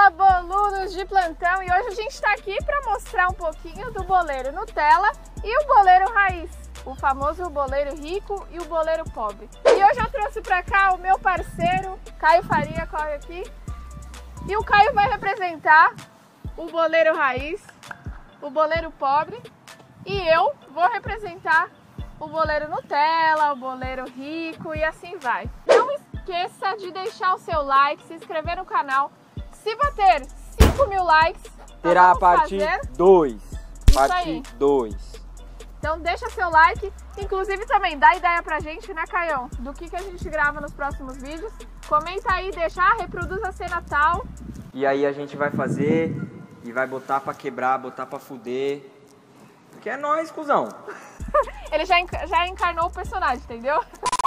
Fala, boludos de plantão! E hoje a gente está aqui para mostrar um pouquinho do boleiro Nutella e o boleiro raiz, o famoso boleiro rico e o boleiro pobre. E hoje eu trouxe para cá o meu parceiro, Caio Faria, corre aqui. E o Caio vai representar o boleiro raiz, o boleiro pobre, e eu vou representar o boleiro Nutella, o boleiro rico e assim vai. Não esqueça de deixar o seu like, se inscrever no canal. Se bater 5.000 likes, terá a parte 2. Parte 2. Então deixa seu like, inclusive também dá ideia pra gente, né, Caião? Do que a gente grava nos próximos vídeos. Comenta aí, reproduz a cena tal. E aí a gente vai fazer e vai botar pra quebrar, botar pra fuder. Porque é nóis, cuzão. Ele já encarnou o personagem, entendeu?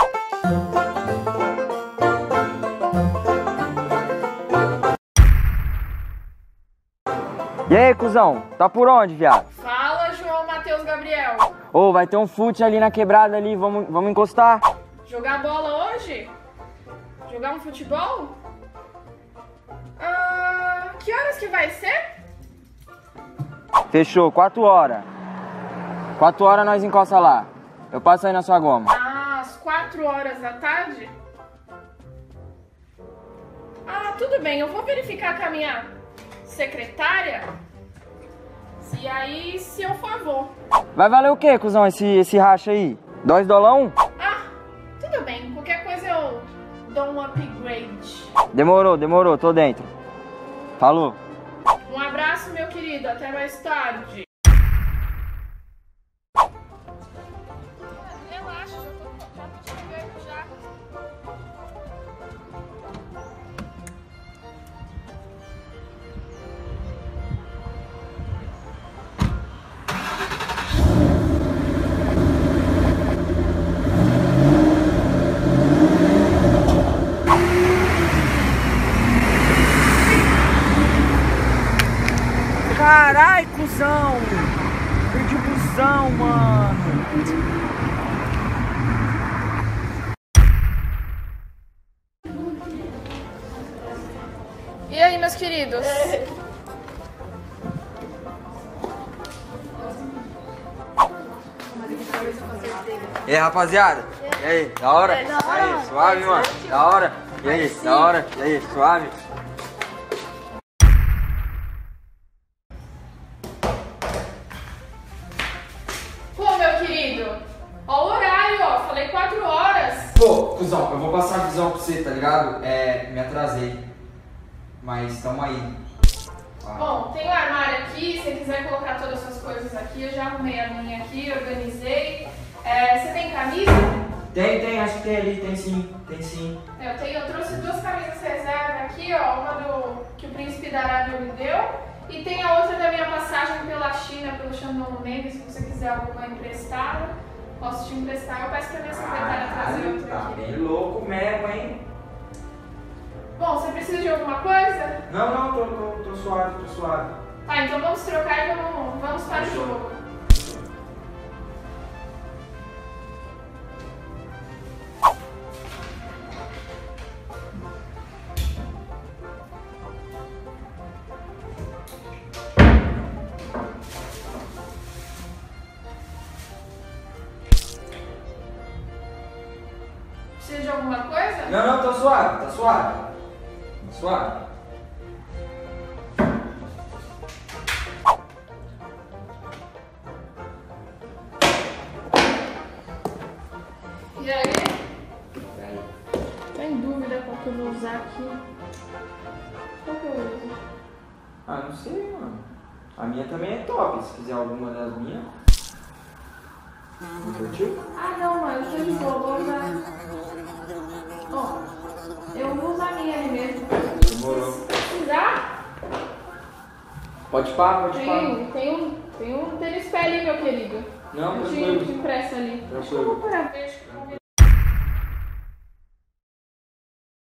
E aí, cuzão? Tá por onde, viado? Fala, João Matheus Gabriel. Ô, vai ter um fute ali na quebrada ali, vamos encostar? Jogar bola hoje? Jogar um futebol? Que horas que vai ser? Fechou, 4 horas. 4 horas nós encosta lá. Eu passo aí na sua goma. Às 4 horas da tarde? Tudo bem, eu vou verificar com a minha secretária. E aí, se eu for, vou. Vai valer o quê, cuzão, esse racha aí? $2? Tudo bem. Qualquer coisa eu dou um upgrade. Demorou, tô dentro. Falou. Um abraço, meu querido. Até mais tarde. Relaxa, já tô te ligando já. Carai, cuzão! Perdi o busão, mano! E aí, meus queridos? E aí, rapaziada? E aí, da hora? E aí, suave, mano? Da hora? E aí, da hora? E aí, suave? Pô, meu querido, ó o horário, ó, falei 4 horas. Pô, cuzão, eu vou passar a visão pra você, tá ligado? Me atrasei. Mas tamo aí. Bom, tem um armário aqui, se você quiser colocar todas as suas coisas aqui, eu já arrumei a minha aqui, organizei. Você tem camisa? Tem, acho que tem ali, tem sim. Eu trouxe 2 camisas reserva aqui, ó, uma que o príncipe da Arábia me deu, e tem a outra da minha passagem pela China, pelo Shandong Mendes, se você quiser alguma emprestada, posso te emprestar, eu peço pra minha secretária trazer outra Tá aqui. bem louco mesmo, hein? Bom, você precisa de alguma coisa? Não, tô suave. Tá, então vamos trocar e vamos para o jogo. Precisa de alguma coisa? Não, tô suave, tá suave. E aí? Tô em dúvida qual que eu vou usar aqui. Qual que eu uso? Não sei, mano. A minha também é top, se quiser alguma das minhas. Não curtiu? Não, mano, eu tô de boa, vou usar. Ó, eu vou usar a minha ali mesmo. Demorou. Se precisar? Pode pá. Tem um tênis pé ali, meu querido. Não, eu tranquilo. te empresto ali. Tranquilo. Acho que eu vou parar.